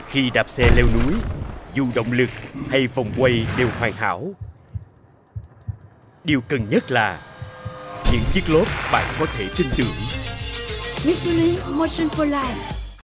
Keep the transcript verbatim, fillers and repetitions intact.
Khi đạp xe leo núi, dù động lực hay vòng quay đều hoàn hảo, điều cần nhất là những chiếc lốp bạn có thể tin tưởng. Michelin Motion for Life.